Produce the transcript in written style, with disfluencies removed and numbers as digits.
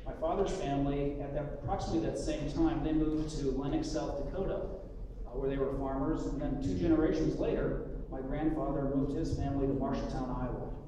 My father's family, at approximately that same time, they moved to Lenox, South Dakota, where they were farmers. And then 2 generations later, my grandfather moved his family to Marshalltown, Iowa.